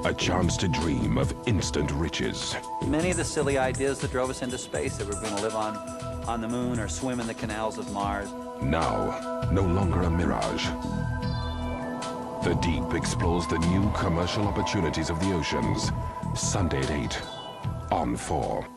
A chance to dream of instant riches. Many of the silly ideas that drove us into space, that we were going to live on the moon or swim in the canals of Mars. Now, no longer a mirage. The Deep explores the new commercial opportunities of the oceans. Sunday at 8 on 4.